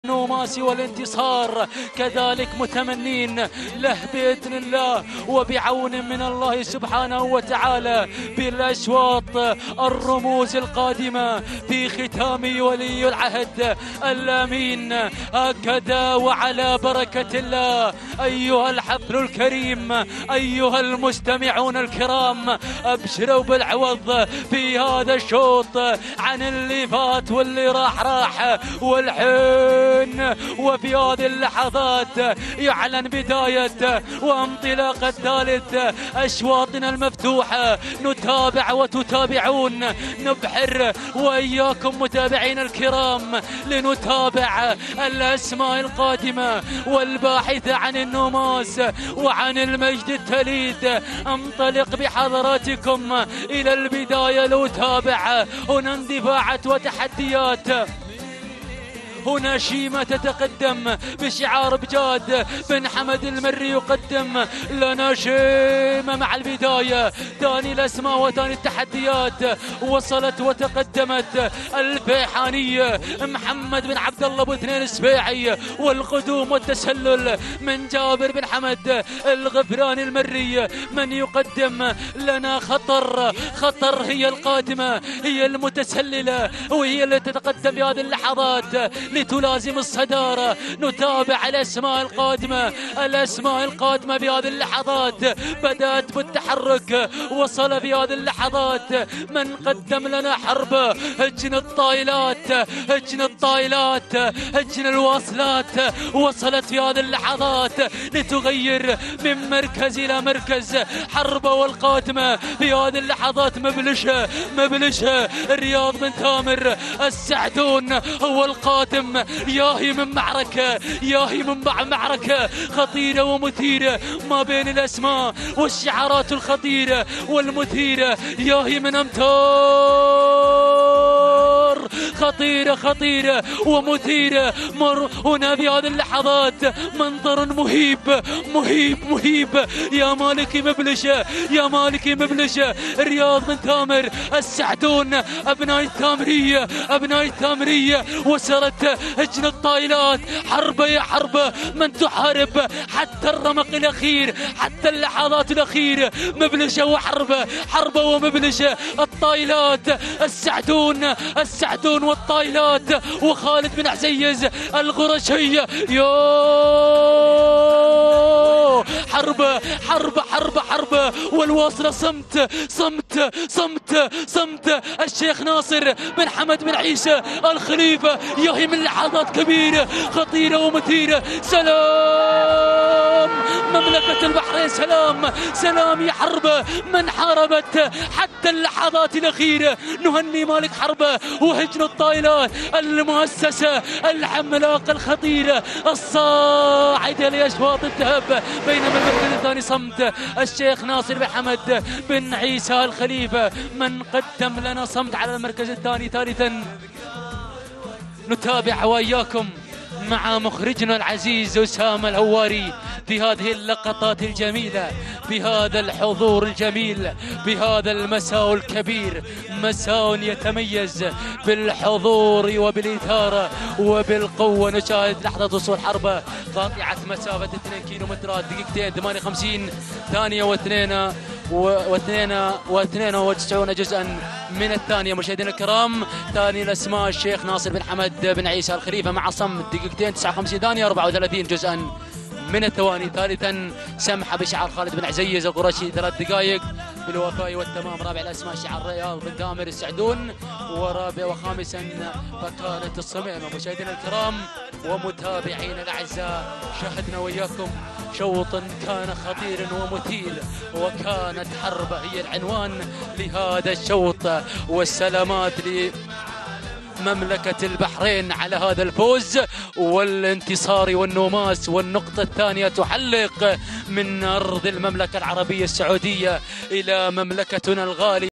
النوماس والانتصار كذلك متمنين له بإذن الله وبعون من الله سبحانه وتعالى بالأشواط الرموز القادمة في ختام ولي العهد الأمين. هكذا وعلى بركة الله أيها الحفل الكريم، أيها المستمعون الكرام، أبشروا بالعوض في هذا الشوط عن اللي فات واللي راح والحين. وفي هذه اللحظات يعلن بداية وانطلاقة ثالث أشواطنا المفتوحة. نتابع وتتابعون، نبحر وإياكم متابعين الكرام لنتابع الأسماء القادمة والباحثة عن النوماس وعن المجد التليد. انطلق بحضراتكم إلى البداية لنتابع. هنا اندفاعات وتحديات، هنا شيمة تتقدم بشعار بجاد بن حمد المري يقدم لنا شيمة مع البداية. ثاني الأسماء وثاني التحديات وصلت وتقدمت الفيحانية محمد بن عبد الله ابو اثنين السبيعي، والقدوم والتسلل من جابر بن حمد الغفراني المري. من يقدم لنا خطر هي القادمة، هي المتسللة وهي اللي تتقدم في هذه اللحظات لتلازم الصدارة. نتابع الأسماء القادمة في هذه اللحظات. بدأت بالتحرك، وصل في هذه اللحظات من قدم لنا حرب هجن الطائلات، هجن الواصلات. وصلت في هذه اللحظات لتغير من مركز إلى مركز. حرب والقادمة في هذه اللحظات مبلشة رياض بن تامر السعدون هو القادم. ياهي من معركة خطيرة ومثيرة ما بين الأسماء والشعارات الخطيرة والمثيرة. ياهي من أمتار خطيرة ومثيرة. مر هنا في هذه اللحظات منظر مهيب. يا مالكي مبلشة رياض بن تامر السعدون أبناء التامرية. وصلت هجن الطائلات. حرب من تحارب حتى الرمق الأخير، حتى اللحظات الأخيرة. مبلشة حرب ومبلشة. الطائلات السعدون والطائلات وخالد بن عزيز القرشية. حرب والواصلة صمت. الشيخ ناصر بن حمد بن عيسى الخليفة يهي من لحظات كبيرة خطيرة ومثيرة. سلام مملكة البحرين، سلام يا حرب من حاربت حتى اللحظات الأخيرة. نهني مالك حربة وهجن الطائلات المؤسسة العملاقة الخطيرة الصاعدة لأشواط الذهب. بينما المركز الثاني صمت الشيخ ناصر بن حمد بن عيسى الخليفة. من قدم لنا صمت على المركز الثاني. ثالثا نتابع وإياكم مع مخرجنا العزيز أسامة الهواري في هذه اللقطات الجميلة، بهذا الحضور الجميل، بهذا المساء الكبير. مساء يتميز بالحضور وبالإثارة وبالقوة. نشاهد لحظة وصول حربة قاطعة مسافة 2 كيلومترات دقيقتين 58 ثانية و92 جزءا من الثانية. مشاهدينا الكرام، ثاني الأسماء الشيخ ناصر بن حمد بن عيسى الخليفة مع صمت دقيقتين 59 ثانية 34 جزءا من الثواني. ثالثا سمحة بشعار خالد بن عزيز القرشي 3 دقائق بالوفاء والتمام. رابع الأسماء شعار رياض بن تامر السعدون. ورابع وخامسا بكارة الصميمة. مشاهدينا الكرام ومتابعينا الأعزاء، شاهدنا وإياكم شوط كان خطير ومثير، وكانت حرب هي العنوان لهذا الشوط. والسلامات مملكة البحرين على هذا الفوز والانتصار والنوماس. والنقطة الثانية تحلق من أرض المملكة العربية السعودية إلى مملكتنا الغالية.